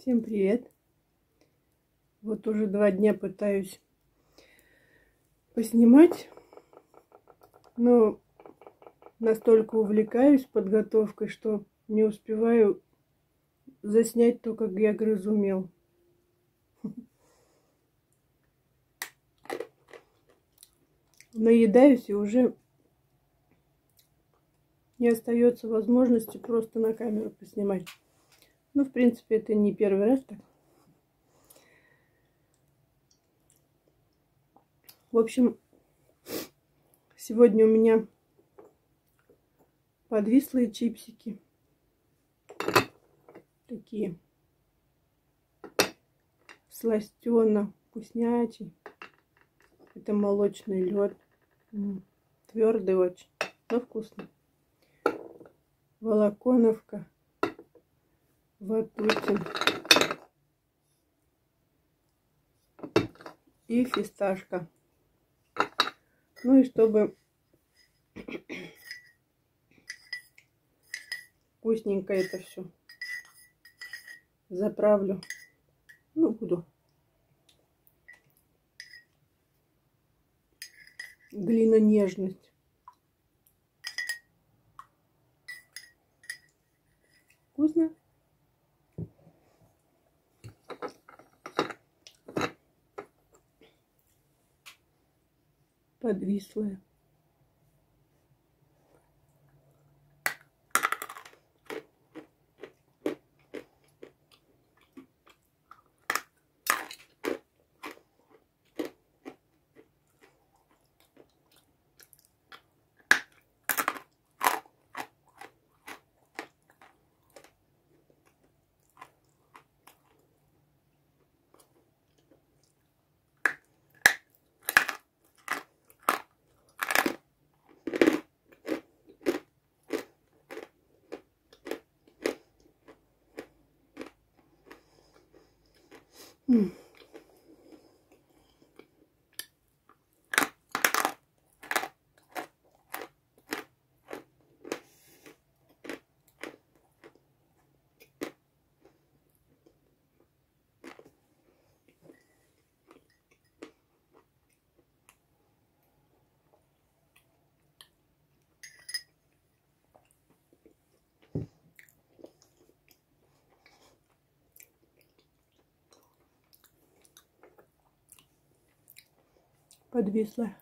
Всем привет! Вот уже 2 дня пытаюсь поснимать, но настолько увлекаюсь подготовкой, что не успеваю заснять то, как я грызу мел. Наедаюсь, и уже не остается возможности просто на камеру поснимать. Ну, в принципе, это не первый раз так. В общем, сегодня у меня подвислые чипсики. Такие сластёно, вкуснячий. Это молочный лед. Твердый очень, но вкусный. Волоконовка. Ватутин. И фисташка. Ну и чтобы вкусненько это все заправлю. Ну, буду глинонежность. Вкусно? Подвислая. Подвисла.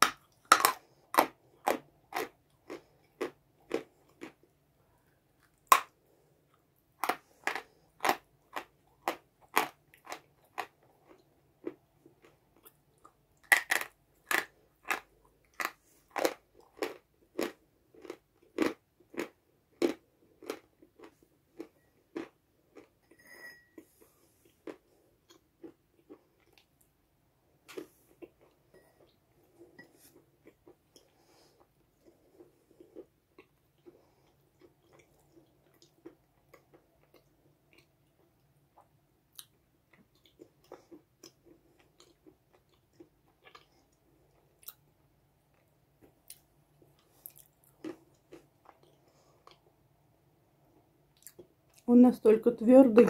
Он настолько твердый,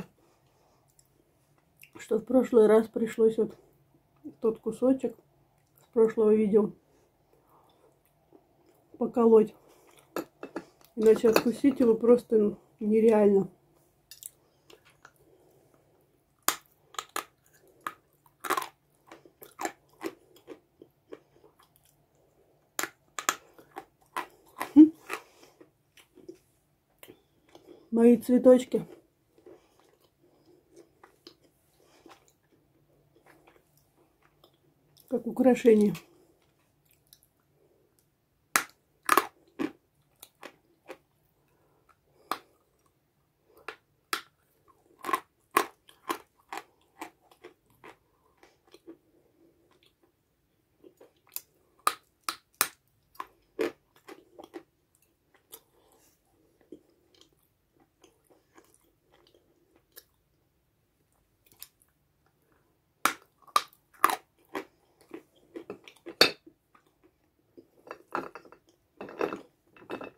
что в прошлый раз пришлось вот тот кусочек с прошлого видео поколоть. Иначе откусить его просто нереально. Мои цветочки. Как украшение.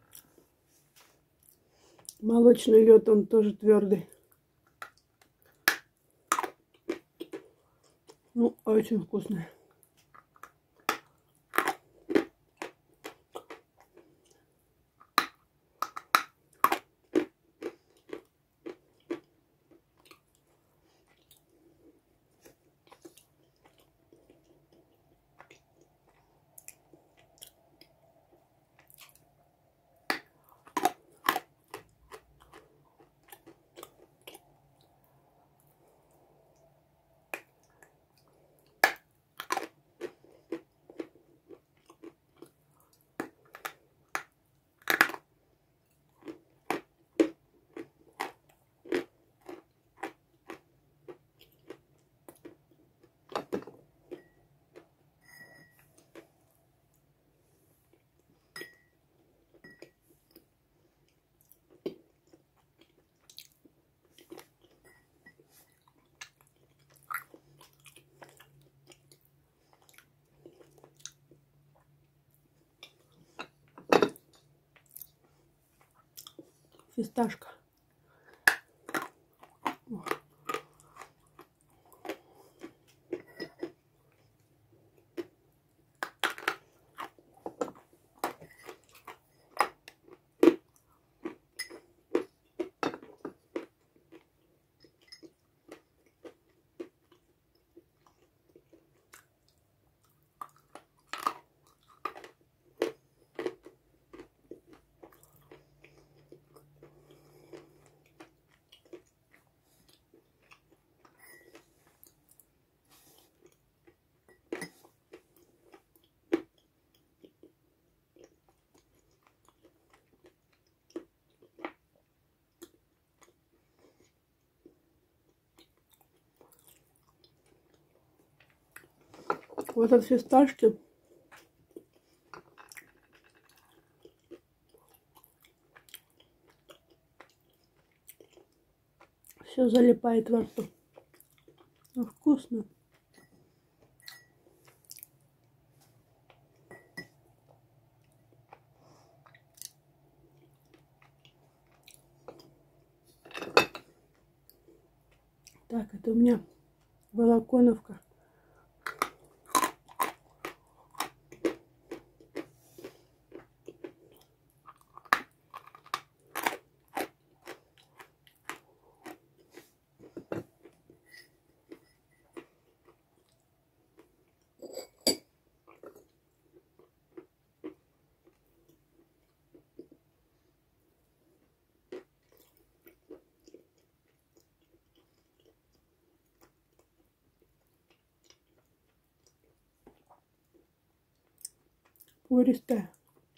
Молочный лед, он тоже твердый. Ну, очень вкусная. Фисташка. Вот от фисташки все залипает во рту. Ну, вкусно. Так, это у меня волоконовка. Пористая.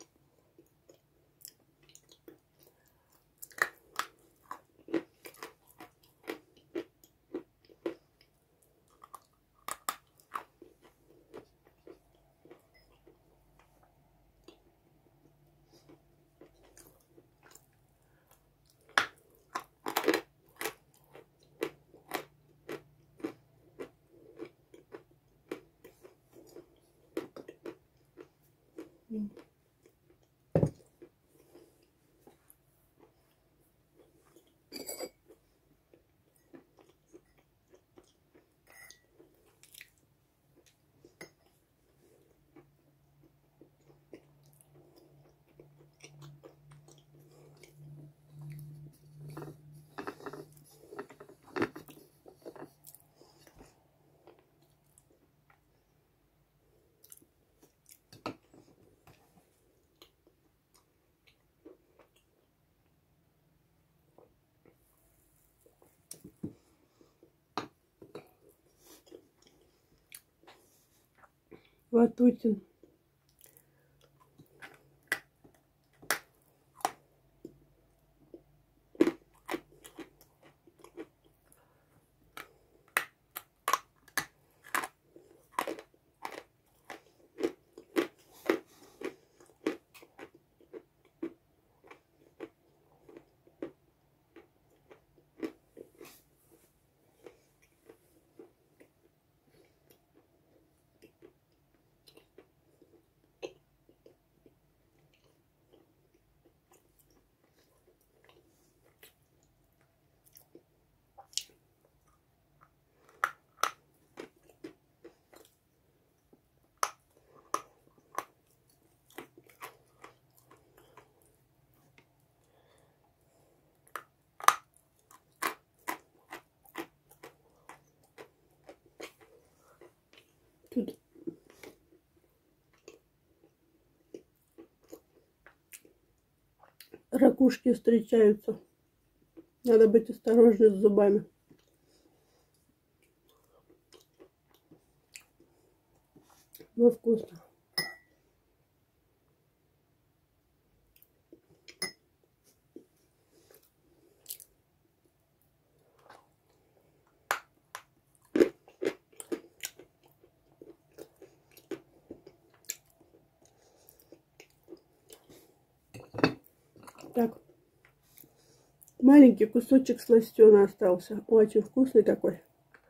Ватутин. ракушки встречаются. Надо быть осторожным с зубами. Но вкусно. Так, маленький кусочек сластена остался. Очень вкусный такой.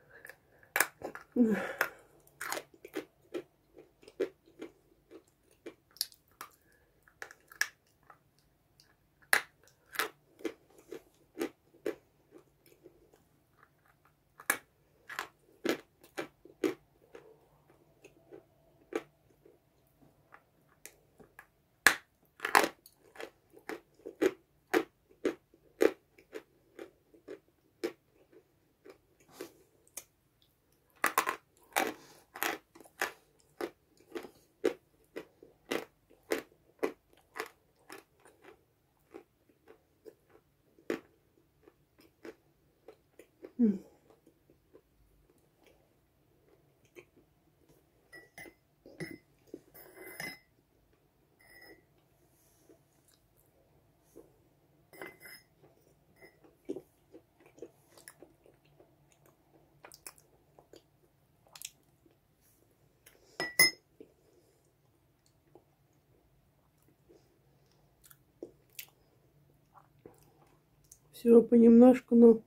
Всего понемножку, но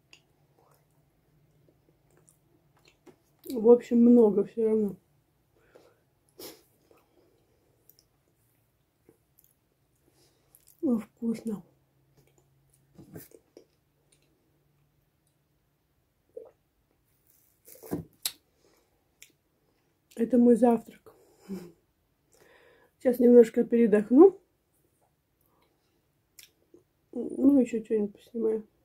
в общем много все равно. Вкусно. Это мой завтрак. Сейчас немножко передохну. Ну, еще что-нибудь поснимаю.